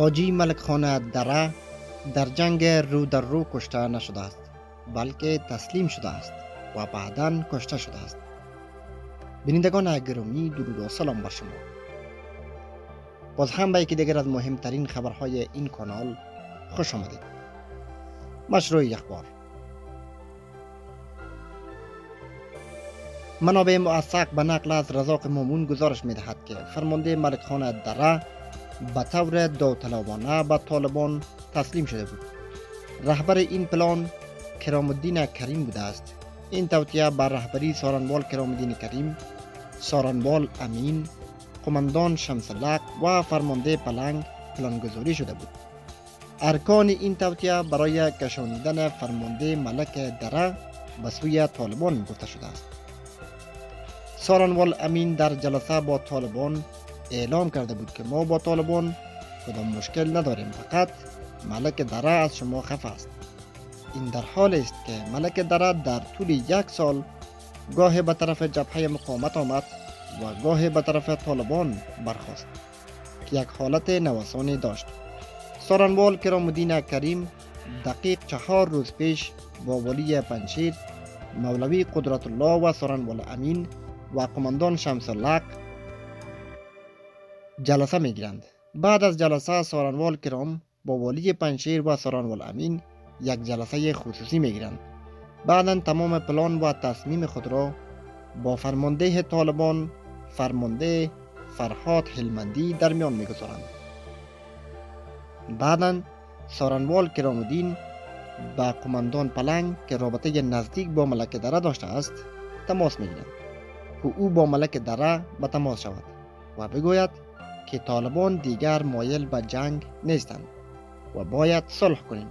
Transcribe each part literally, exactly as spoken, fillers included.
حاجی ملک خان دره در جنگ رو در رو کشته نشده است، بلکه تسلیم شده است و بعداً کشته شده است. بینندگان گرامی، درود و سلام بر شما. باز هم به یکی دیگر از مهمترین خبرهای این کانال خوش آمدید. مشروع اخبار. منابع موثق به نقل از رزاق مومون گزارش می‌دهد که فرمانده ملک خان دره به طور داوطلبانه به طالبان تسلیم شده بود. رهبر این پلان کرام الدین کریم بوده است. این توطئه بر رهبری سارنوال کرام الدین کریم، سارنوال امین، قماندان شمس الحق و فرمانده پلنگ پلانگذاری شده بود. ارکان این توطئه برای کشانیدن فرمانده ملک دره به سوی طالبان گفته شده است. سارنوال امین در جلسه با طالبان اعلام کرده بود که ما با طالبان کدام مشکل نداریم، فقط ملک دره از شما خفه است. این در حال است که ملک دره در طول یک سال گاه به طرف جبهه مقاومت آمد و گاه به طرف طالبان برخاست که یک حالت نوسانی داشت. سارنوال کرام الدین کریم دقیق چهار روز پیش با والی پنجشیر مولوی قدرت الله و سارنوال امین و قماندان شمس الحق جلسه می گیرند. بعد از جلسه سارنوال کرام با والی پنجشیر و سارنوال امین یک جلسه خصوصی می گیرند. بعدا تمام پلان و تصمیم خود را با فرمانده طالبان فرمانده فرهاد هلمندی در میان می گذارند. بعدا سارنوال کرام الدین با قماندان پلنگ که رابطه نزدیک با ملک دره داشته است تماس می گیرند که او با ملک دره به تماس شود و بگوید که طالبان دیگر مایل به جنگ نیستند و باید صلح کنیم.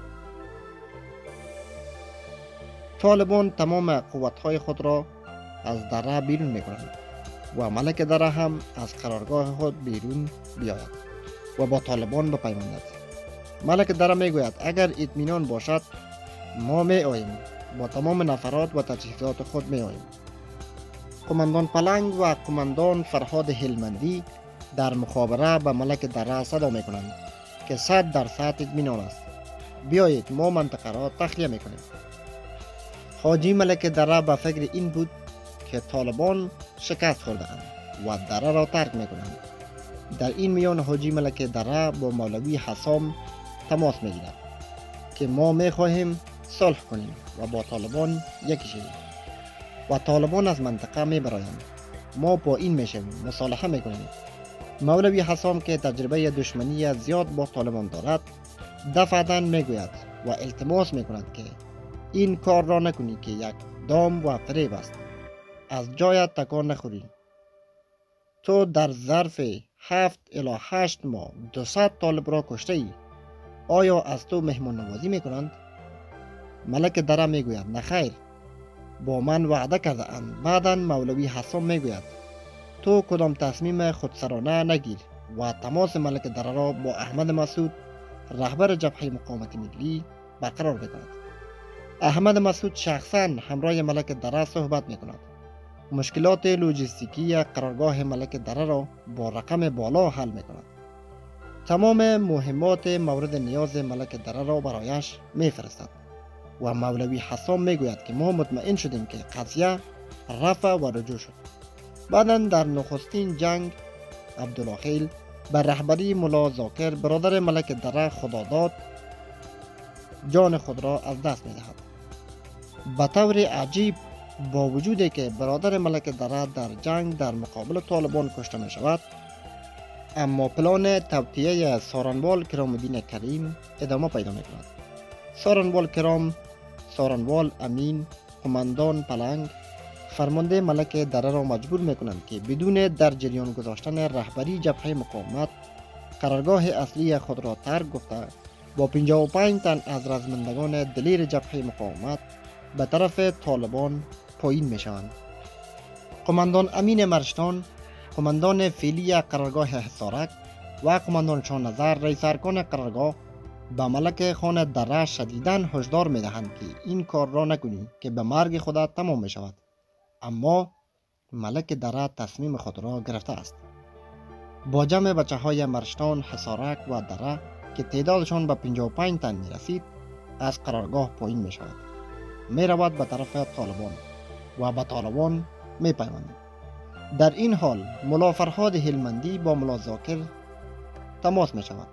طالبان تمام قوتهای خود را از دره بیرون می کنند و ملک دره هم از قرارگاه خود بیرون بیاید و با طالبان بپیوندد. ملک دره می گوید اگر اطمینان باشد ما می آییم، با تمام نفرات و تجهیزات خود می آییم. قماندان پلنگ و قماندان فرهاد هلمندی در مخابره به ملک دره صدا می کنند که صد درصد اطمینان است، بیایید ما منطقه را تخلیه می کنیم. حاجی ملک دره به فکر این بود که طالبان شکست خورده‌اند و دره را ترک می کنند. در این میان حاجی ملک دره با مولوی حسام تماس می گیرد که ما می خواهیم صلح کنیم و با طالبان یکی شویم و طالبان از منطقه می برایند. ما با این می شویم، مصالحه می کنیم. مولوی حسام که تجربه دشمنی زیاد با طالبان دارد دفعتاً می گوید و التماس می کند که این کار را نکنی که یک دام و فریب است. از جایت تکان نخوری. تو در ظرف هفت الی هشت ماه دوصد طالب را کشته ای. آیا از تو مهمان نوازی می کنند؟ ملک دره می گوید نخیر، با من وعده کرده اند. بعدا مولوی حسام می گوید تو کدام تصمیم خودسرانه نگیر و تماس ملک دره را با احمد مسعود رهبر جبهه مقاومت ملی برقرار بکند. احمد مسعود شخصا همراه ملک دره صحبت می کند. مشکلات لوجستیکی قرارگاه ملک دره را با رقم بالا حل می کند. تمام مهمات مورد نیاز ملک دره را برایش می فرستد و مولوی حسام می گوید که ما مطمئن شدیم که قضیه رفع و رجوع شد. بعدا در نخستین جنگ عبدالله خیل بر رهبری ملا زاکر برادر ملک دره خداداد جان خود را از دست می دهد. به طور عجیب با وجودی که برادر ملک دره در جنگ در مقابل طالبان کشته می شود، اما پلان توطئه سارنوال کرام الدین کریم ادامه پیدا می کند. سارنوال کرام، سارنوال امین، قماندان پلنگ فرمانده ملک دره را مجبور می کنند که بدون در جریان گذاشتن رهبری جبهه مقاومت قرارگاه اصلی خود را ترک گفته با پنجاه و پنج تن از رزمندگان دلیر جبهه مقاومت به طرف طالبان پایین می شوند. قماندان امین مرشتان، قماندان فعلی قرارگاه حصارک و قماندان شاهنظر رئیس ارکان قرارگاه به ملک خان دره شدیداً هشدار می دهند که این کار را نکنی که به مرگ خودت تمام می شود. اما ملک دره تصمیم خود را گرفته است. با جمع بچه های مرشتان، حصارک و دره که تعدادشان به پنجاه و پنج تن می رسید از قرارگاه پایین می شود. می رود به طرف طالبان و به طالبان می پیوندد. در این حال ملا فرهاد هلمندی با ملا زاکر تماس می شود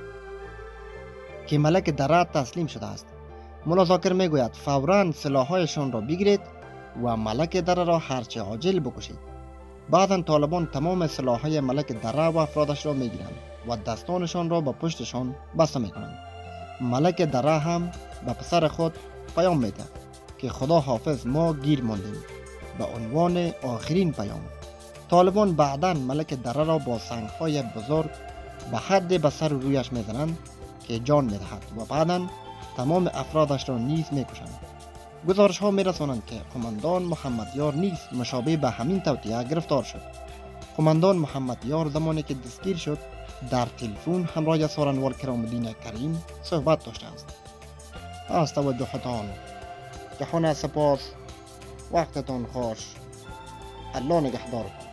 که ملک دره تسلیم شده است. ملا زاکر می گوید فوراً سلاح‌هایشان را بگیرید و ملک دره را هرچه عاجل بکشید. بعداً طالبان تمام سلاح‌های ملک دره و افرادش را می گیرند و دستانشان را به پشتشان بسته می کنند. ملک دره هم به پسر خود پیام می دهد که خدا حافظ ما گیر ماندیم به عنوان آخرین پیام. طالبان بعداً ملک دره را با سنگ‌های بزرگ به حد به سر و رویش می زنند که جان می دهد و بعداً تمام افرادش را نیز می کشند. گزارش ها می رسانند که قماندان محمد یار نیز مشابه به همین توطئه گرفتار شد. قماندان محمد یار زمانی که دستگیر شد در تلفن همراه سارنوال کرام‌الدین کریم صحبت داشته است. از توجهتان جهان سپاس، وقتتان خوش، الله نگهدار.